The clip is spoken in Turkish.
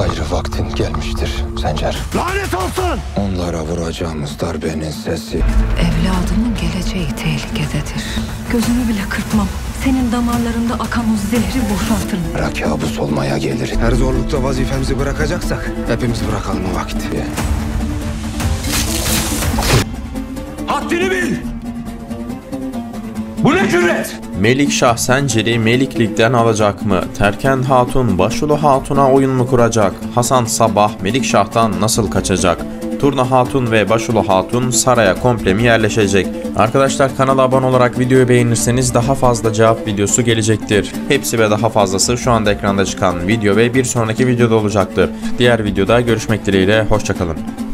Gayrı vaktin gelmiştir Sencer. Lanet olsun! Onlara vuracağımız darbenin sesi. Evladımın geleceği tehlikededir. Gözümü bile kırpmam. Senin damarlarında akan o zehri boşaltırım. Bırak kabus olmaya gelir. Her zorlukta vazifemizi bırakacaksak hepimiz bırakalım o vakti. Haddini bil! Bu ne cüret? Melikşah Sencer'i Meliklik'ten alacak mı? Terken Hatun Başulu Hatun'a oyun mu kuracak? Hasan Sabah Melikşah'tan nasıl kaçacak? Turna Hatun ve Başulu Hatun saraya komple mi yerleşecek? Arkadaşlar, kanala abone olarak videoyu beğenirseniz daha fazla cevap videosu gelecektir. Hepsi ve daha fazlası şu anda ekranda çıkan video ve bir sonraki videoda olacaktır. Diğer videoda görüşmek dileğiyle, hoşçakalın.